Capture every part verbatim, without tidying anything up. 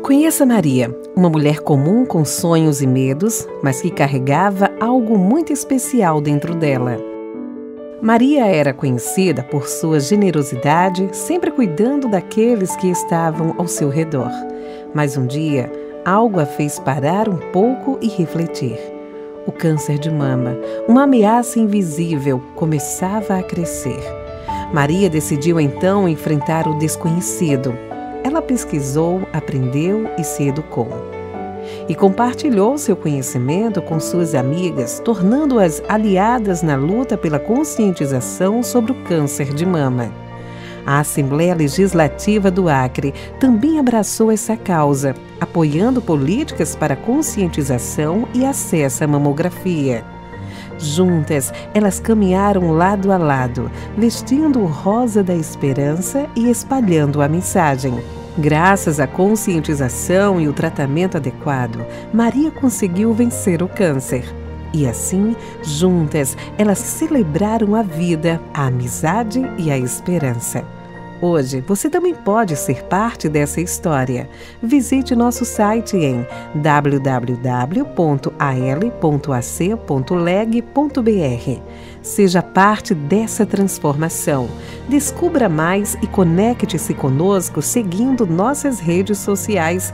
Conheça Maria, uma mulher comum com sonhos e medos, mas que carregava algo muito especial dentro dela. Maria era conhecida por sua generosidade, sempre cuidando daqueles que estavam ao seu redor. Mas um dia, algo a fez parar um pouco e refletir. O câncer de mama, uma ameaça invisível, começava a crescer. Maria decidiu então enfrentar o desconhecido. Ela pesquisou, aprendeu e se educou. E compartilhou seu conhecimento com suas amigas, tornando-as aliadas na luta pela conscientização sobre o câncer de mama. A Assembleia Legislativa do Acre também abraçou essa causa, apoiando políticas para conscientização e acesso à mamografia. Juntas, elas caminharam lado a lado, vestindo o rosa da esperança e espalhando a mensagem. Graças à conscientização e o tratamento adequado, Maria conseguiu vencer o câncer. E assim, juntas, elas celebraram a vida, a amizade e a esperança. Hoje, você também pode ser parte dessa história. Visite nosso site em w w w ponto a l ponto a c ponto leg ponto b r. Seja parte dessa transformação. Descubra mais e conecte-se conosco seguindo nossas redes sociais.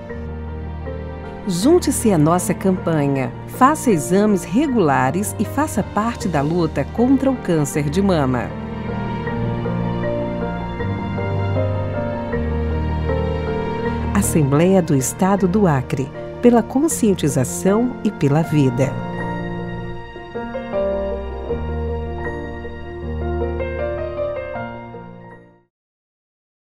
Junte-se à nossa campanha. Faça exames regulares e faça parte da luta contra o câncer de mama. Assembleia do Estado do Acre, pela conscientização e pela vida.